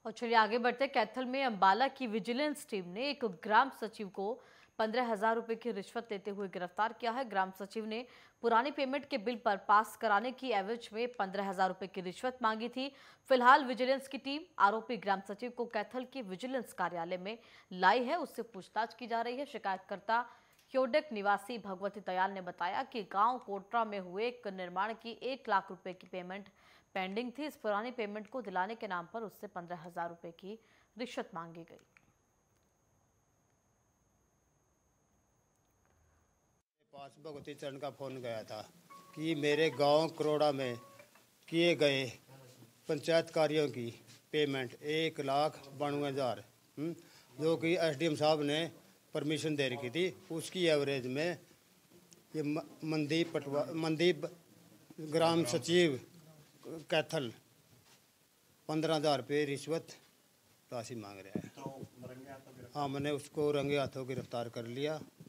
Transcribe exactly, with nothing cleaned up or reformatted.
और चलिए आगे बढ़ते। कैथल में अंबाला की विजिलेंस टीम ने एक ग्राम सचिव को पंद्रह हजार रुपए की रिश्वत लेते हुए गिरफ्तार किया है। ग्राम सचिव ने पुरानी पेमेंट के बिल पर पास कराने की एवज में पंद्रह हजार रुपए की रिश्वत मांगी थी। फिलहाल विजिलेंस की टीम आरोपी ग्राम सचिव को कैथल के विजिलेंस कार्यालय में लाई है, उससे पूछताछ की जा रही है। शिकायतकर्ता क्योडक निवासी भगवती दयाल ने बताया कि गांव कोटरा में हुए एक निर्माण की एक लाख रुपए की पेमेंट पेंडिंग थी। इस पुरानी पेमेंट को दिलाने के नाम पर उससे पंद्रह हजार रुपए की रिश्वत मांगी गई। पास भगवती चरण का फोन गया था कि मेरे गांव करोड़ा में किए गए पंचायत कार्यों की पेमेंट एक लाख बानवे हज़ार जो कि एसडीएम साहब ने परमिशन दे रखी थी, उसकी एवरेज में ये मनदीप पटवा मनदीप ग्राम सचिव कैथल पंद्रह हज़ार रुपये रिश्वत राशि मांग रहा है। हाँ, मैंने उसको रंगे हाथों गिरफ्तार कर लिया।